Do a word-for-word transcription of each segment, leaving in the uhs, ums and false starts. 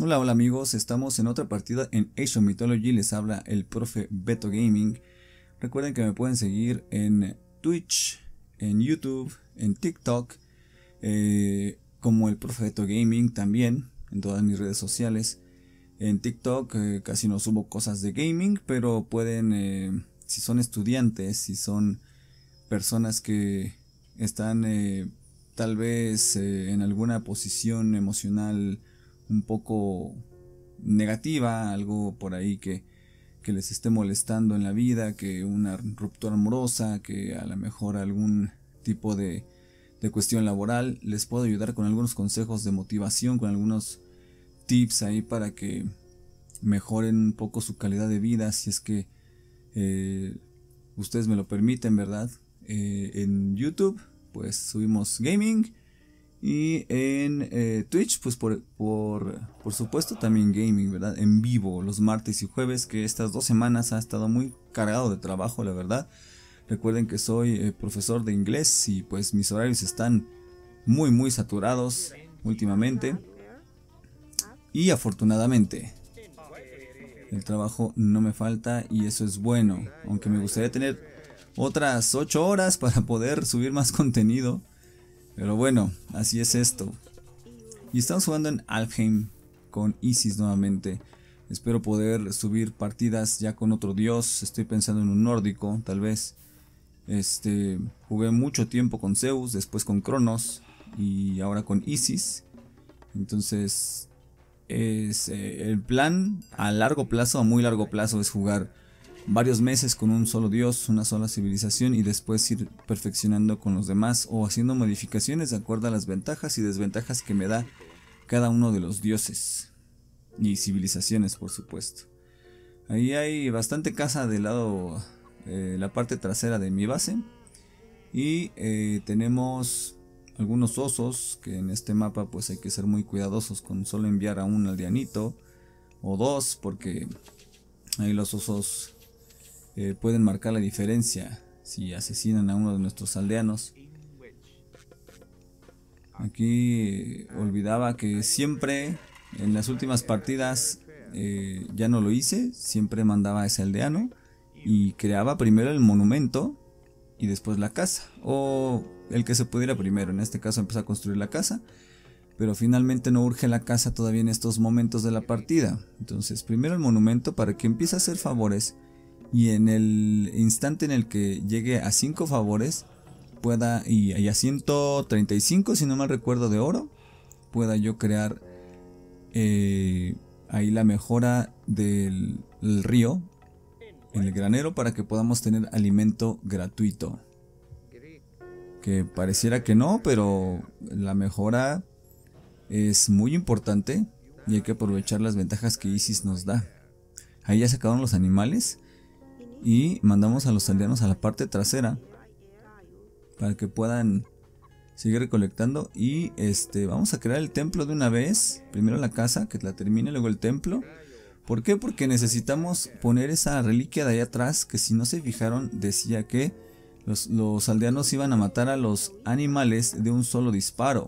Hola, hola amigos, estamos en otra partida en Age of Mythology, les habla el profe Beto Gaming. Recuerden que me pueden seguir en Twitch, en YouTube, en TikTok, eh, como el profe Beto Gaming también, en todas mis redes sociales. En TikTok eh, casi no subo cosas de gaming, pero pueden, eh, si son estudiantes, si son personas que están eh, tal vez eh, en alguna posición emocional un poco negativa, algo por ahí que, que les esté molestando en la vida, que una ruptura amorosa, que a lo mejor algún tipo de, de cuestión laboral, les puedo ayudar con algunos consejos de motivación, con algunos tips ahí para que mejoren un poco su calidad de vida, si es que eh, ustedes me lo permiten, ¿verdad? Eh, en YouTube pues subimos gaming y en eh, Twitch pues por, por, por supuesto también gaming, ¿verdad? En vivo los martes y jueves, que estas dos semanas ha estado muy cargado de trabajo, la verdad. Recuerden que soy eh, profesor de inglés y pues mis horarios están muy muy saturados últimamente. Y afortunadamente el trabajo no me falta y eso es bueno, aunque me gustaría tener otras ocho horas para poder subir más contenido. Pero bueno, así es esto. Y estamos jugando en Alfheim con Isis nuevamente. Espero poder subir partidas ya con otro dios. Estoy pensando en un nórdico, tal vez. Este, jugué mucho tiempo con Zeus, después con Cronos y ahora con Isis. Entonces, es eh, el plan a largo plazo, a muy largo plazo, es jugar varios meses con un solo dios, una sola civilización, y después ir perfeccionando con los demás o haciendo modificaciones de acuerdo a las ventajas y desventajas que me da cada uno de los dioses y civilizaciones, por supuesto. Ahí hay bastante casa del lado, eh, la parte trasera de mi base, y eh, tenemos algunos osos que en este mapa pues hay que ser muy cuidadosos con solo enviar a un aldeanito o dos, porque ahí los osos Eh, pueden marcar la diferencia si asesinan a uno de nuestros aldeanos. Aquí eh, olvidaba que siempre en las últimas partidas eh, ya no lo hice, siempre mandaba a ese aldeano y creaba primero el monumento y después la casa, o el que se pudiera primero. En este caso empecé a construir la casa, pero finalmente no urge la casa todavía en estos momentos de la partida. Entonces primero el monumento para que empiece a hacer favores, y en el instante en el que llegue a cinco favores pueda, y, y a ciento treinta y cinco si no mal recuerdo de oro, pueda yo crear eh, ahí la mejora del, del río en el granero, para que podamos tener alimento gratuito, que pareciera que no, pero la mejora es muy importante y hay que aprovechar las ventajas que Isis nos da. Ahí ya se acabaron los animales y mandamos a los aldeanos a la parte trasera para que puedan seguir recolectando. Y este vamos a crear el templo de una vez. Primero la casa, que la termine, luego el templo. ¿Por qué? Porque necesitamos poner esa reliquia de allá atrás, que si no se fijaron decía que los, los aldeanos iban a matar a los animales de un solo disparo.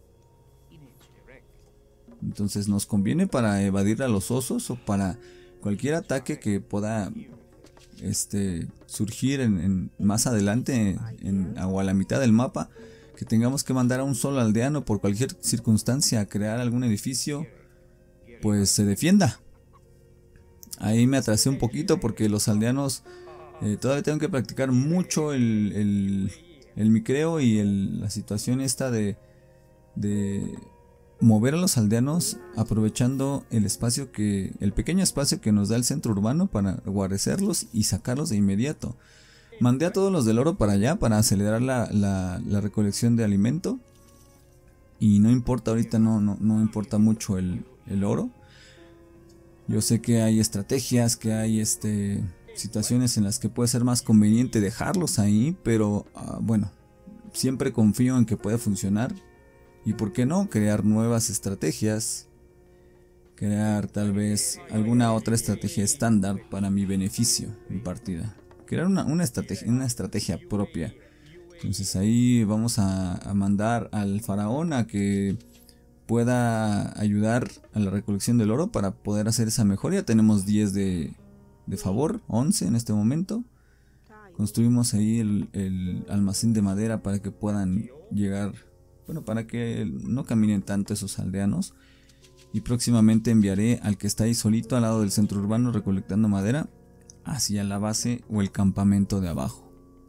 Entonces nos conviene para evadir a los osos o para cualquier ataque que pueda Este, surgir en, en, más adelante en, en, o a la mitad del mapa, que tengamos que mandar a un solo aldeano por cualquier circunstancia a crear algún edificio, pues se defienda. Ahí me atrasé un poquito porque los aldeanos eh, todavía tengo que practicar mucho el, el, el micreo y el, la situación esta de, de mover a los aldeanos aprovechando el espacio que el pequeño espacio que nos da el centro urbano para guarecerlos y sacarlos de inmediato. Mandé a todos los del oro para allá para acelerar la, la, la recolección de alimento, y no importa ahorita, no, no, no importa mucho el, el oro. Yo sé que hay estrategias, que hay este, situaciones en las que puede ser más conveniente dejarlos ahí, pero uh, bueno, siempre confío en que puede funcionar. Y por qué no crear nuevas estrategias, crear tal vez alguna otra estrategia estándar para mi beneficio en partida, crear una, una, estrategia, una estrategia propia. Entonces ahí vamos a, a mandar al faraón a que pueda ayudar a la recolección del oro para poder hacer esa mejora. Ya tenemos diez de, de favor, once en este momento. Construimos ahí el, el almacén de madera para que puedan llegar, bueno, para que no caminen tanto esos aldeanos. Y próximamente enviaré al que está ahí solito al lado del centro urbano recolectando madera hacia la base o el campamento de abajo.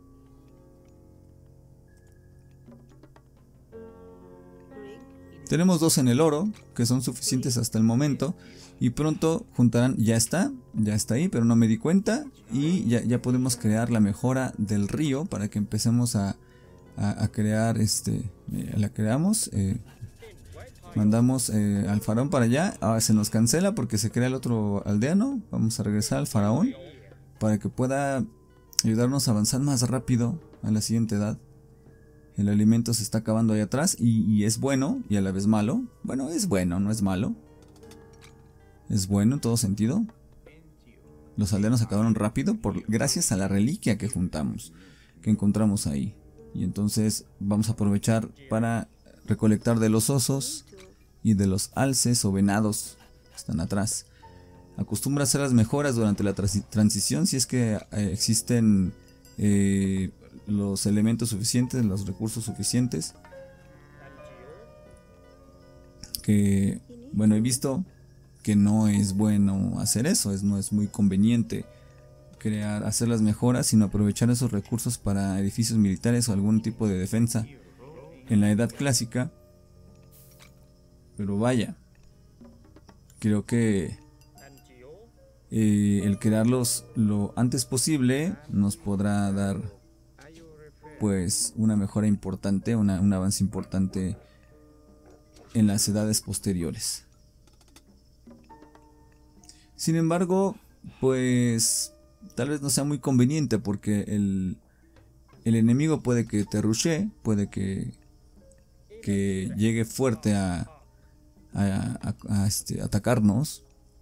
Tenemos dos en el oro, que son suficientes hasta el momento. Y pronto juntarán, ya está, ya está ahí, pero no me di cuenta. Y ya, ya podemos crear la mejora del río para que empecemos a, a, a crear, este, eh, la creamos. Eh, mandamos eh, al faraón para allá. Ahora se nos cancela porque se crea el otro aldeano. Vamos a regresar al faraón para que pueda ayudarnos a avanzar más rápido a la siguiente edad. El alimento se está acabando ahí atrás y, y es bueno y a la vez malo. Bueno, es bueno, no es malo. Es bueno en todo sentido. Los aldeanos acabaron rápido por, gracias a la reliquia que juntamos, que encontramos ahí. Y entonces vamos a aprovechar para recolectar de los osos y de los alces o venados que están atrás. Acostumbra a hacer las mejoras durante la transición si es que eh, existen... Eh, los elementos suficientes, los recursos suficientes. Que, bueno, he visto que no es bueno hacer eso, es, no es muy conveniente crear, hacer las mejoras, sino aprovechar esos recursos para edificios militares o algún tipo de defensa en la edad clásica. Pero vaya, creo que eh, el crearlos lo antes posible nos podrá dar pues una mejora importante, una, un avance importante en las edades posteriores. Sin embargo, pues tal vez no sea muy conveniente porque el, el enemigo puede que te rushee, puede que, que llegue fuerte a, a, a, a este, atacarnos.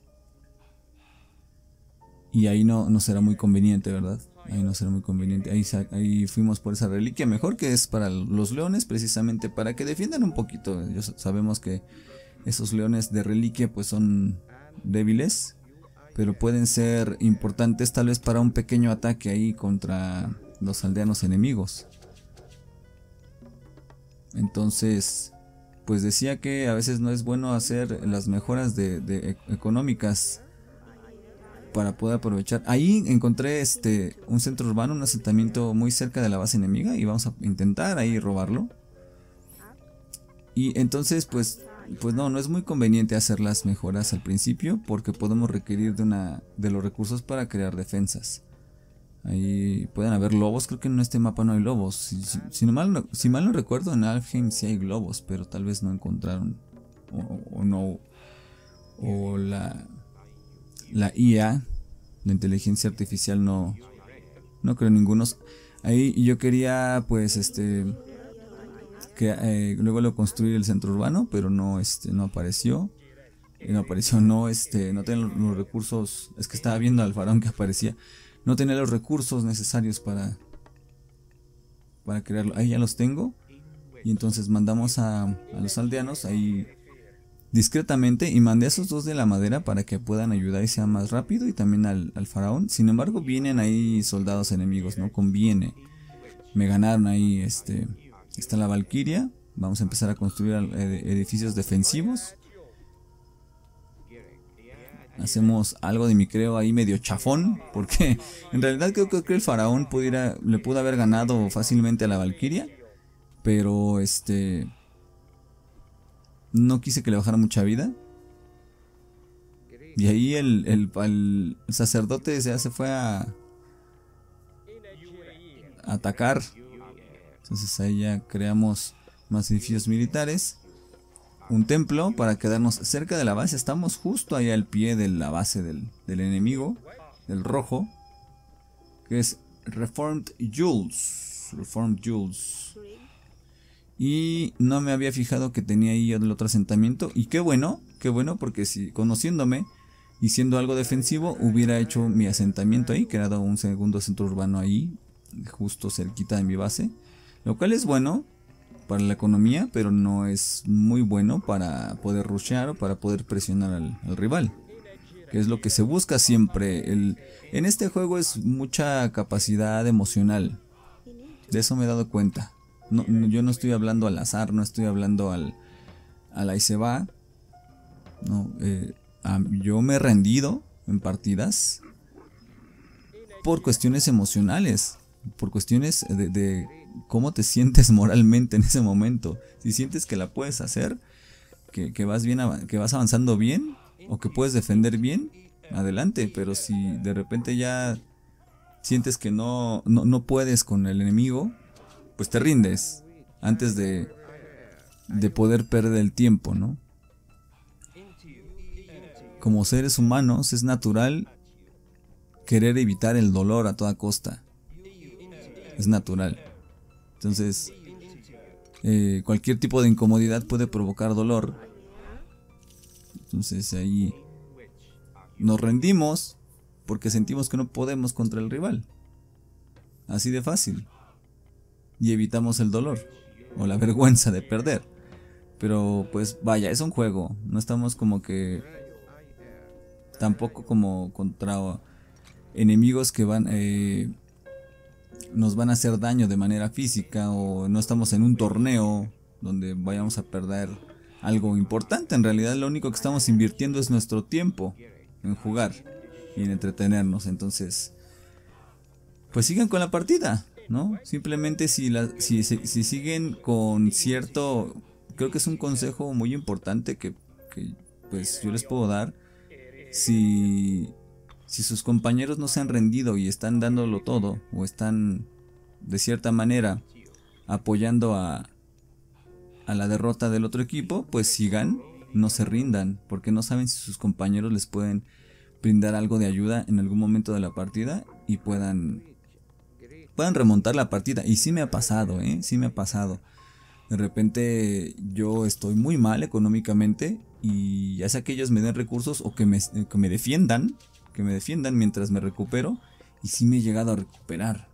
Y ahí no, no será muy conveniente, ¿verdad? Ahí no será muy conveniente. Ahí, ahí fuimos por esa reliquia mejor, que es para los leones, precisamente para que defiendan un poquito. Ya sabemos que esos leones de reliquia pues son débiles, pero pueden ser importantes tal vez para un pequeño ataque ahí contra los aldeanos enemigos. Entonces, pues decía que a veces no es bueno hacer las mejoras de, de económicas para poder aprovechar. Ahí encontré este un centro urbano, un asentamiento muy cerca de la base enemiga y vamos a intentar ahí robarlo. Y entonces pues pues no, no es muy conveniente hacer las mejoras al principio porque podemos requerir de una de los recursos para crear defensas. Ahí pueden haber lobos, creo que en este mapa no hay lobos. Si, si, si, no, mal, no, si mal no recuerdo, en Alfheim sí hay lobos, pero tal vez no encontraron o, o no o la La I A, la inteligencia artificial, no, no creo ninguno. Ahí yo quería, pues, este, que eh, luego lo construir el centro urbano, pero no, este, no apareció. No apareció, no, este, no tenía los recursos. Es que estaba viendo al faraón que aparecía. No tenía los recursos necesarios para, para crearlo. Ahí ya los tengo. Y entonces mandamos a, a los aldeanos ahí discretamente y mandé a esos dos de la madera para que puedan ayudar y sea más rápido y también al, al faraón. Sin embargo vienen ahí soldados enemigos, no conviene. Me ganaron ahí, este, está la Valquiria. Vamos a empezar a construir edificios defensivos. Hacemos algo de micreo ahí medio chafón, porque en realidad creo, creo que el faraón pudiera, le pudo haber ganado fácilmente a la Valquiria, pero este no quise que le bajara mucha vida. Y ahí el, el, el sacerdote ya se fue a, a atacar. Entonces ahí ya creamos más edificios militares. Un templo para quedarnos cerca de la base. Estamos justo ahí al pie de la base del, del enemigo, del rojo, que es Reformed Jules. Reformed Jules. Y no me había fijado que tenía ahí el otro asentamiento. Y qué bueno, qué bueno, porque si conociéndome y siendo algo defensivo, hubiera hecho mi asentamiento ahí, creado un segundo centro urbano ahí, justo cerquita de mi base. Lo cual es bueno, para la economía, pero no es muy bueno para poder rushear o para poder presionar al, al rival, que es lo que se busca siempre. El, en este juego es mucha capacidad emocional, de eso me he dado cuenta. No, no, yo no estoy hablando al azar, no estoy hablando al, al ahí se va. No, eh, a, yo me he rendido en partidas por cuestiones emocionales, por cuestiones de, de cómo te sientes moralmente en ese momento. Si sientes que la puedes hacer, que, que, vas bien, que vas avanzando bien, o que puedes defender bien, adelante. Pero si de repente ya sientes que no, no, no puedes con el enemigo, pues te rindes antes de, de poder perder el tiempo, ¿no? Como seres humanos es natural querer evitar el dolor a toda costa. Es natural. Entonces, eh, cualquier tipo de incomodidad puede provocar dolor. Entonces ahí nos rendimos porque sentimos que no podemos contra el rival. Así de fácil. Y evitamos el dolor o la vergüenza de perder. Pero pues vaya, es un juego. No estamos como que tampoco como contra enemigos que van eh, nos van a hacer daño de manera física, o no estamos en un torneo donde vayamos a perder algo importante. En realidad lo único que estamos invirtiendo es nuestro tiempo en jugar y en entretenernos. Entonces pues sigan con la partida, ¿no? Simplemente si, la, si, si, si siguen con cierto, creo que es un consejo muy importante que, que pues yo les puedo dar. Si, si sus compañeros no se han rendido y están dándolo todo, o están de cierta manera apoyando a, a la derrota del otro equipo, pues sigan, no se rindan, porque no saben si sus compañeros les pueden brindar algo de ayuda en algún momento de la partida y puedan puedan remontar la partida. Y sí me ha pasado, ¿eh? Sí me ha pasado. De repente yo estoy muy mal económicamente y ya sea que ellos me den recursos o que me, que me defiendan, que me defiendan mientras me recupero, y sí me he llegado a recuperar.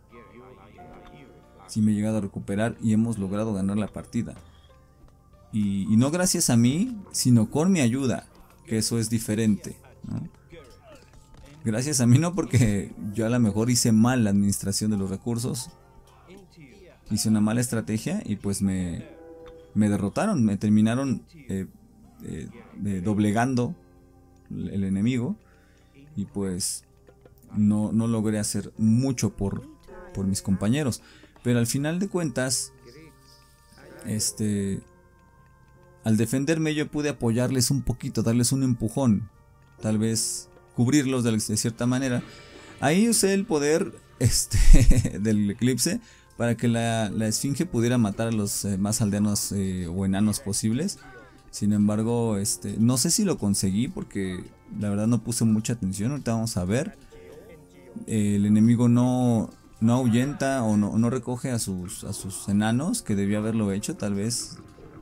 Sí me he llegado a recuperar y hemos logrado ganar la partida. Y, y no gracias a mí, sino con mi ayuda, que eso es diferente, ¿no? Gracias a mí no, porque yo a lo mejor hice mal la administración de los recursos, hice una mala estrategia y pues me, me derrotaron, me terminaron eh, eh, eh, doblegando el enemigo, y pues no, no logré hacer mucho por, por mis compañeros. Pero al final de cuentas, este, al defenderme yo pude apoyarles un poquito, darles un empujón, tal vez cubrirlos de, de cierta manera. Ahí usé el poder este, del eclipse para que la, la esfinge pudiera matar a los eh, más aldeanos eh, o enanos posibles. Sin embargo, este, no sé si lo conseguí porque la verdad no puse mucha atención. Ahorita vamos a ver. Eh, el enemigo no, no ahuyenta o no, no recoge a sus, a sus enanos, que debía haberlo hecho tal vez.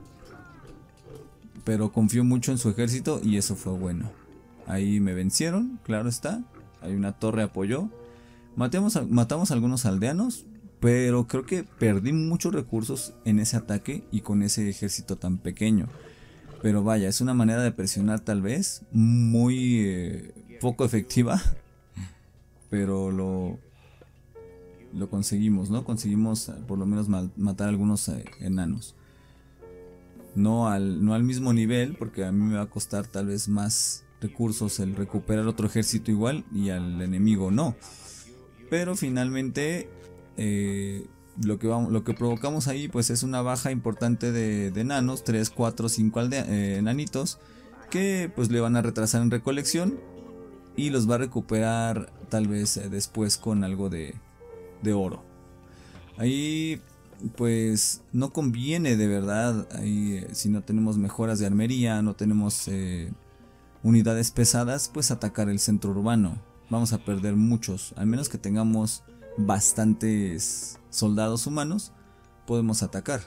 Pero confió mucho en su ejército y eso fue bueno. Ahí me vencieron, claro está. Hay una torre apoyó. Matemos a, matamos a algunos aldeanos, pero creo que perdí muchos recursos en ese ataque y con ese ejército tan pequeño. Pero vaya, es una manera de presionar tal vez muy eh, poco efectiva, pero lo, lo conseguimos, ¿no? Conseguimos por lo menos mal, matar a algunos eh, enanos. No al, no al mismo nivel, porque a mí me va a costar tal vez más recursos el recuperar otro ejército igual y al enemigo no. Pero finalmente eh, lo, que vamos, lo que provocamos ahí pues es una baja importante de, de enanos, tres, cuatro, cinco aldea, eh, enanitos, que pues le van a retrasar en recolección y los va a recuperar tal vez eh, después con algo de, de oro. Ahí pues no conviene de verdad, ahí, eh, si no tenemos mejoras de armería, no tenemos eh, unidades pesadas, pues atacar el centro urbano. Vamos a perder muchos, al menos que tengamos bastantes soldados humanos, podemos atacar.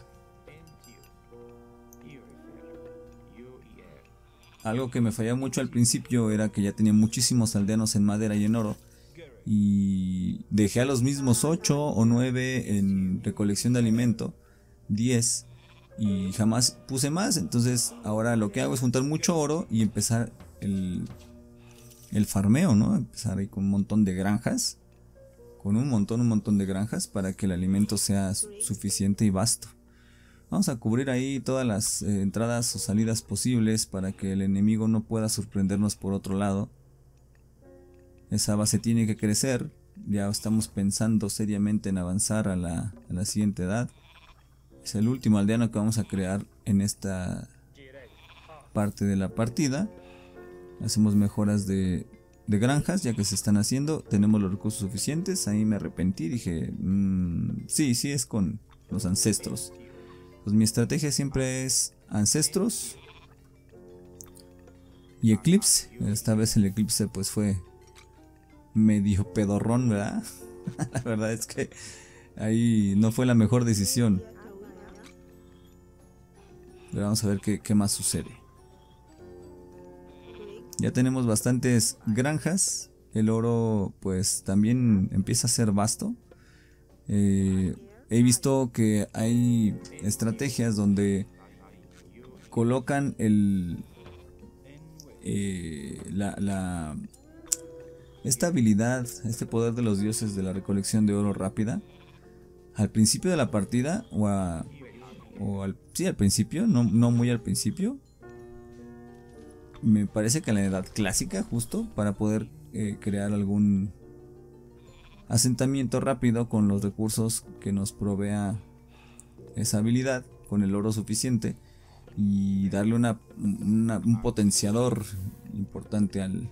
Algo que me fallaba mucho al principio era que ya tenía muchísimos aldeanos en madera y en oro, y dejé a los mismos ocho o nueve en recolección de alimento, diez, y jamás puse más. Entonces ahora lo que hago es juntar mucho oro y empezar el, el farmeo, ¿no? Empezar ahí con un montón de granjas. Con un montón, un montón de granjas para que el alimento sea suficiente y vasto. Vamos a cubrir ahí todas las eh, entradas o salidas posibles para que el enemigo no pueda sorprendernos por otro lado. Esa base tiene que crecer. Ya estamos pensando seriamente en avanzar a la, a la siguiente edad. Es el último aldeano que vamos a crear en esta parte de la partida. Hacemos mejoras de, de granjas ya que se están haciendo. Tenemos los recursos suficientes. Ahí me arrepentí, dije mmm, sí, sí es con los ancestros. Pues mi estrategia siempre es ancestros y eclipse. Esta vez el eclipse pues fue medio pedorrón, ¿verdad? La verdad es que ahí no fue la mejor decisión. Pero vamos a ver qué, qué más sucede. Ya tenemos bastantes granjas. El oro pues también empieza a ser vasto. Eh, he visto que hay estrategias donde colocan el eh, la, la esta habilidad, este poder de los dioses de la recolección de oro rápida al principio de la partida o, a, o al, sí, al principio, no, no muy al principio. Me parece que en la edad clásica, justo para poder eh, crear algún asentamiento rápido con los recursos que nos provea esa habilidad, con el oro suficiente, y darle una, una, un potenciador importante al,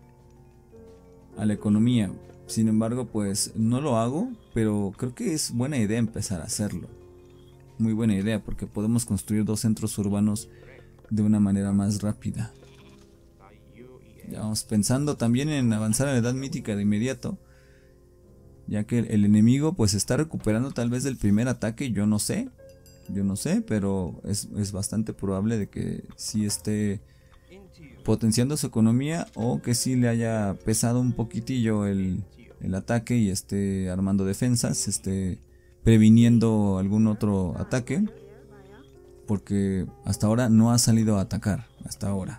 a la economía. Sin embargo, pues no lo hago, pero creo que es buena idea empezar a hacerlo. Muy buena idea, porque podemos construir dos centros urbanos de una manera más rápida. Ya vamos pensando también en avanzar a la edad mítica de inmediato, ya que el enemigo pues está recuperando tal vez del primer ataque. Yo no sé, yo no sé, pero es, es bastante probable de que sí esté potenciando su economía, o que sí le haya pesado un poquitillo el, el ataque y esté armando defensas, esté previniendo algún otro ataque, porque hasta ahora no ha salido a atacar, hasta ahora.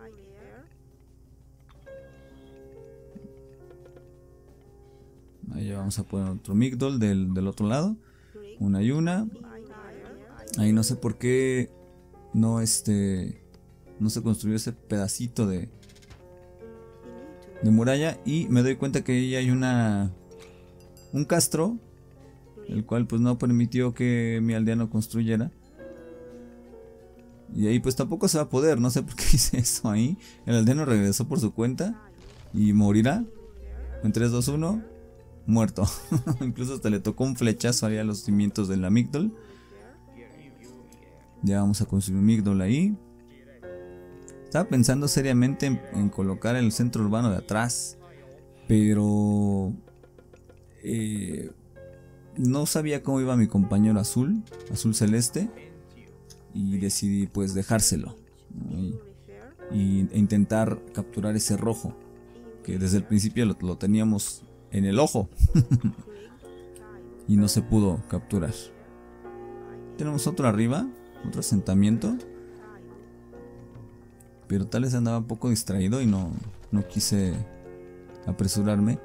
Ahí vamos a poner otro migdol del, del otro lado, una y una. Ahí no sé por qué no este no se construyó ese pedacito de de muralla, y me doy cuenta que ahí hay una un castro, el cual pues no permitió que mi aldeano construyera, y ahí pues tampoco se va a poder. No sé por qué hice eso ahí. El aldeano regresó por su cuenta y morirá en tres, dos, uno, muerto. Incluso hasta le tocó un flechazo ahí a los cimientos del amigdol. Ya vamos a construir un migdol ahí. Estaba pensando seriamente en, en colocar el centro urbano de atrás, pero eh, no sabía cómo iba mi compañero azul, azul celeste, y decidí pues dejárselo, ¿no? y, y, e intentar capturar ese rojo, que desde el principio lo, lo teníamos en el ojo y no se pudo capturar. Tenemos otro arriba, otro asentamiento, pero tal vez andaba un poco distraído y no, no quise apresurarme.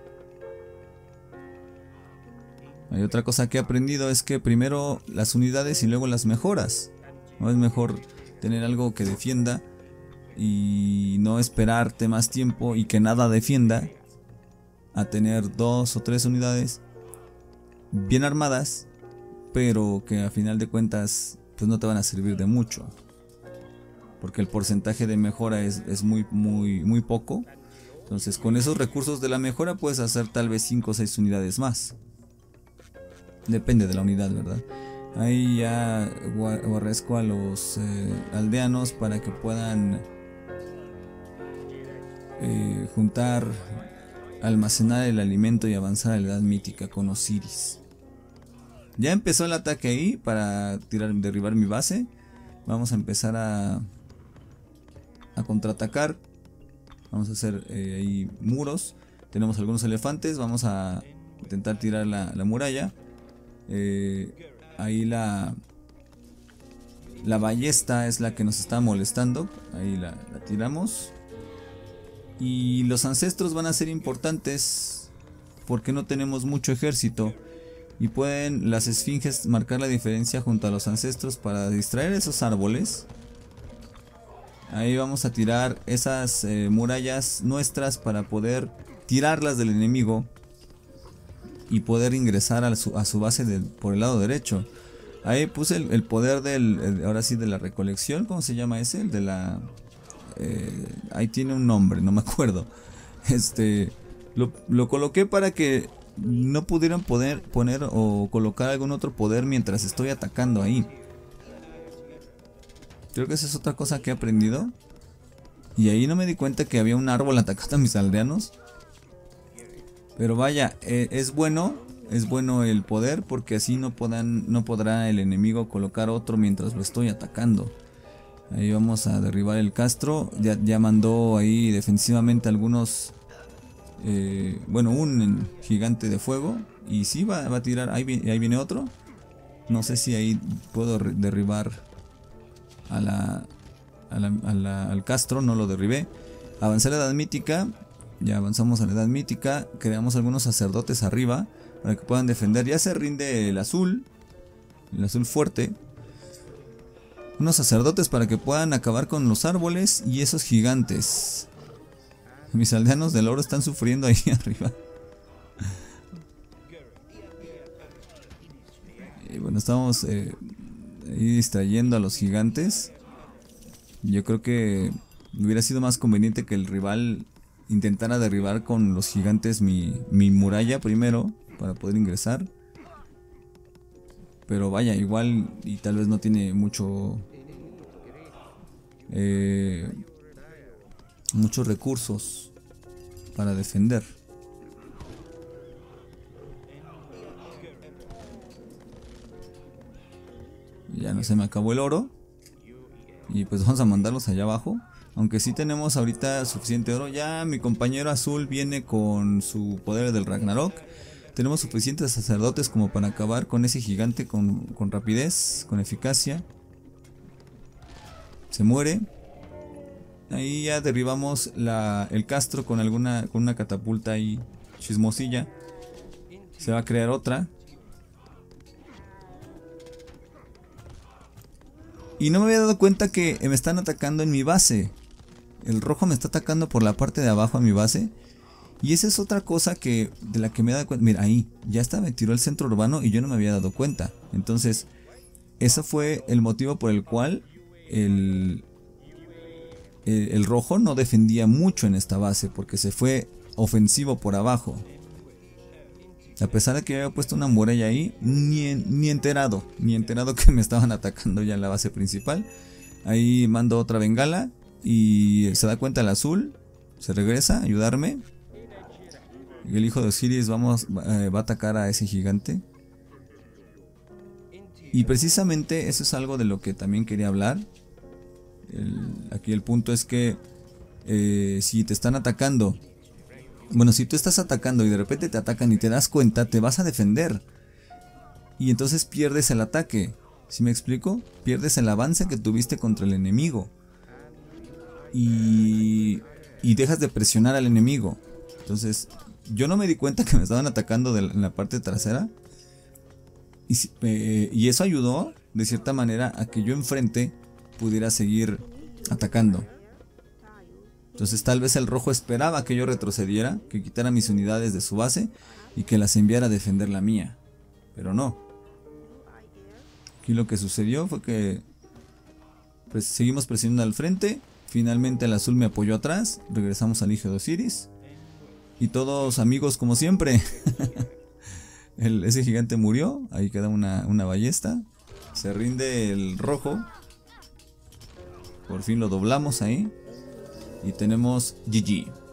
Hay otra cosa que he aprendido, es que primero las unidades y luego las mejoras. No es mejor tener algo que defienda y no esperarte más tiempo y que nada defienda, a tener dos o tres unidades bien armadas, pero que a final de cuentas pues no te van a servir de mucho, porque el porcentaje de mejora es, es muy muy muy poco. Entonces con esos recursos de la mejora puedes hacer tal vez cinco o seis unidades más. Depende de la unidad, ¿verdad? Ahí ya guarrezco a los eh, aldeanos para que puedan eh, juntar, almacenar el alimento y avanzar a la edad mítica con Osiris. Ya empezó el ataque ahí para tirar, derribar mi base. Vamos a empezar a, a contraatacar. Vamos a hacer eh, ahí muros. Tenemos algunos elefantes. Vamos a intentar tirar la, la muralla. Eh, ahí la La ballesta es la que nos está molestando. Ahí la, la tiramos. Y los ancestros van a ser importantes porque no tenemos mucho ejército. Y pueden las esfinges marcar la diferencia junto a los ancestros para distraer esos árboles. Ahí vamos a tirar esas eh, murallas nuestras para poder tirarlas del enemigo. Y poder ingresar a su, a su base de, por el lado derecho. Ahí puse el, el poder del, el, ahora sí, de la recolección. ¿Cómo se llama ese? El de la... Eh, ahí tiene un nombre, no me acuerdo. Este... Lo, lo coloqué para que no pudieran poder poner o colocar algún otro poder mientras estoy atacando ahí. Creo que esa es otra cosa que he aprendido. Y ahí no me di cuenta que había un árbol atacando a mis aldeanos. Pero vaya, eh, es bueno, es bueno el poder porque así no, podrán, no podrá el enemigo colocar otro mientras lo estoy atacando. Ahí vamos a derribar el castro. Ya, ya mandó ahí defensivamente algunos... Eh, bueno, un gigante de fuego. Y sí, va, va a tirar. Ahí, ahí viene otro. No sé si ahí puedo derribar a la, a la, a la, al castro. No lo derribé. Avancé a la edad mítica. Ya avanzamos a la edad mítica. Creamos algunos sacerdotes arriba para que puedan defender. Ya se rinde el azul. El azul fuerte. Unos sacerdotes para que puedan acabar con los árboles y esos gigantes. Mis aldeanos del oro están sufriendo ahí arriba. Y bueno, estamos eh, ahí distrayendo a los gigantes. Yo creo que hubiera sido más conveniente que el rival intentara derribar con los gigantes mi, mi muralla primero para poder ingresar. Pero vaya, igual y tal vez no tiene mucho... Eh, muchos recursos para defender. Ya no se me acabó el oro. Y pues vamos a mandarlos allá abajo. Aunque sí tenemos ahorita suficiente oro. Ya mi compañero azul viene con su poder del Ragnarok. Tenemos suficientes sacerdotes como para acabar con ese gigante con, con rapidez, con eficacia. Se muere. Ahí ya derribamos la, el castro con alguna con una catapulta ahí chismosilla. Se va a crear otra. Y no me había dado cuenta que me están atacando en mi base. El rojo me está atacando por la parte de abajo a mi base. Y esa es otra cosa que de la que me he dado cuenta. Mira, ahí ya está, me tiró el centro urbano y yo no me había dado cuenta. Entonces, ese fue el motivo por el cual el... El, el rojo no defendía mucho en esta base porque se fue ofensivo por abajo. A pesar de que había puesto una muralla ahí, ni, ni enterado, ni enterado que me estaban atacando ya en la base principal. Ahí mando otra bengala y se da cuenta el azul, se regresa a ayudarme. Y el hijo de Osiris vamos, eh, va a atacar a ese gigante. Y precisamente eso es algo de lo que también quería hablar. El, aquí el punto es que eh, si te están atacando, bueno, si tú estás atacando y de repente te atacan y te das cuenta, te vas a defender. Y entonces pierdes el ataque. ¿Sí me explico? Pierdes el avance que tuviste contra el enemigo. Y, y dejas de presionar al enemigo. Entonces, yo no me di cuenta que me estaban atacando de la, en la parte trasera. Y, eh, y eso ayudó, de cierta manera, a que yo enfrente pudiera seguir atacando. Entonces tal vez el rojo esperaba que yo retrocediera, que quitara mis unidades de su base y que las enviara a defender la mía. Pero no. Aquí lo que sucedió fue que pues seguimos presionando al frente. Finalmente el azul me apoyó atrás. Regresamos al hijo de Osiris. Y todos amigos como siempre. el, ese gigante murió. Ahí queda una, una ballesta. Se rinde el rojo. Por fin lo doblamos ahí. Y tenemos G G.